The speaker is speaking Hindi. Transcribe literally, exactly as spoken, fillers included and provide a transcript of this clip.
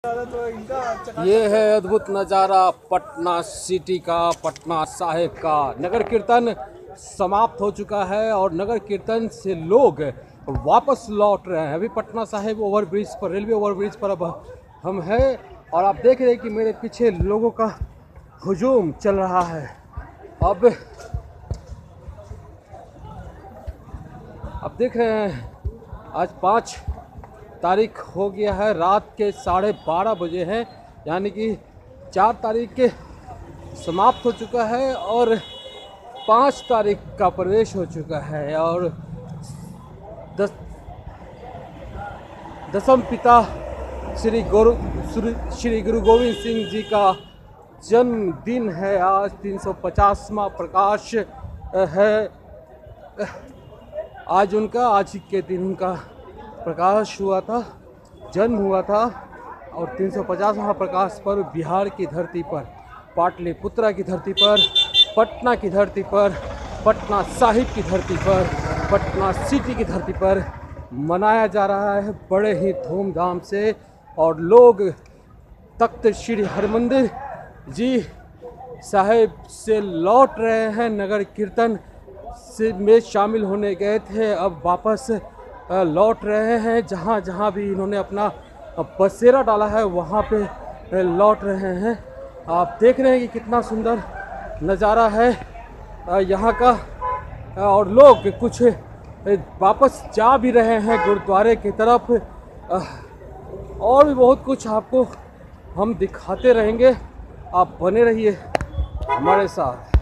ये है अद्भुत नज़ारा पटना सिटी का, पटना साहिब का। नगर कीर्तन समाप्त हो चुका है और नगर कीर्तन से लोग वापस लौट रहे हैं। अभी पटना साहिब ओवरब्रिज पर, रेलवे ओवरब्रिज पर अब हम हैं और आप देख रहे हैं कि मेरे पीछे लोगों का हुजूम चल रहा है। अब अब देख रहे हैं आज पाँच तारीख हो गया है, रात के साढ़े बारह बजे हैं, यानी कि चार तारीख के समाप्त हो चुका है और पाँच तारीख का प्रवेश हो चुका है। और दस दसम पिता श्री गुरु श्री गुरु गोविंद सिंह जी का जन्मदिन है। आज तीन सौ पचासवां प्रकाश है आज उनका, आज के दिन उनका प्रकाश हुआ था, जन्म हुआ था। और तीन सौ पचासवां प्रकाश पर्व बिहार की धरती पर, पाटलिपुत्रा की धरती पर, पटना की धरती पर, पटना साहिब की धरती पर, पटना सिटी की धरती पर मनाया जा रहा है बड़े ही धूमधाम से। और लोग तख्त श्री हरमंदिर जी साहिब से लौट रहे हैं, नगर कीर्तन से में शामिल होने गए थे, अब वापस लौट रहे हैं। जहाँ जहाँ भी इन्होंने अपना बसेरा डाला है वहाँ पे लौट रहे हैं। आप देख रहे हैं कि कितना सुंदर नज़ारा है यहाँ का। और लोग कुछ वापस जा भी रहे हैं गुरुद्वारे की तरफ। और भी बहुत कुछ आपको हम दिखाते रहेंगे, आप बने रहिए हमारे साथ।